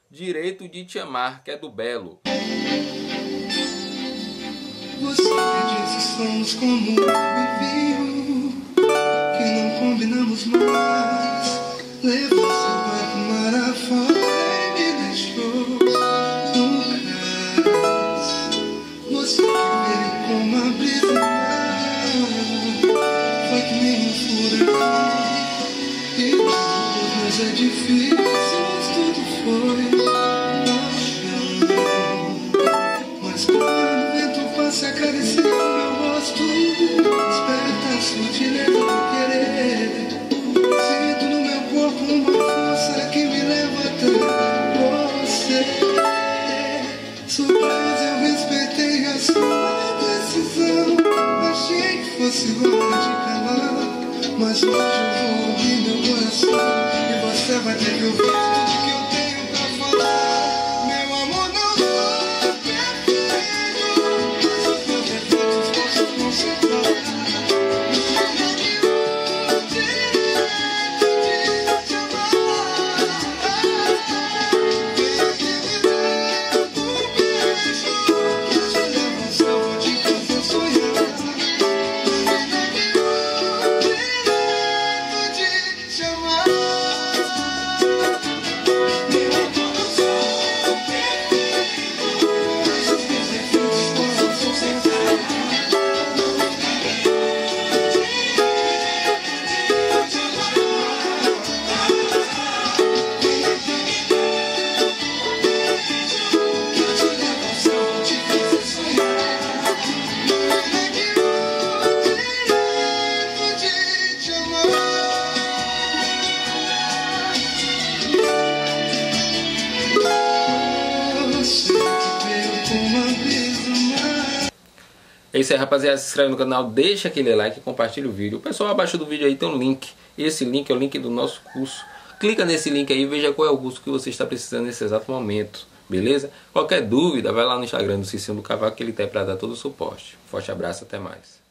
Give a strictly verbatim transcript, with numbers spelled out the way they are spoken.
Direito de Te Amar, que é do Belo. Você disse somos como água e vinho, que não combinamos mais. Levou seu barco mar afora e me deixou no cais. Você que veio com uma brisa mar, foi que nem um furacão. E depois mas é difícil, tudo foi paixão. Mas quando o vento passa acariciando meu rosto, desperta a sutileza do querer. Sinto no meu corpo uma força que me leva até você. Surpresa, eu respeitei a sua decisão. Achei que fosse hora de calar, mas hoje eu vou ouvir meu coração. E você vai ter que ouvir tudo que eu tenho pra falar. Meu amor, não sou perfeito, mas os meus defeitos posso consertar. É isso aí, rapaziada. Se inscreve no canal, deixa aquele like e compartilha o vídeo. O pessoal abaixo do vídeo aí tem um link. Esse link é o link do nosso curso. Clica nesse link aí e veja qual é o curso que você está precisando nesse exato momento. Beleza? Qualquer dúvida, vai lá no Instagram do Cicinho do Cavaco, que ele tem para dar todo o suporte. Forte abraço, até mais.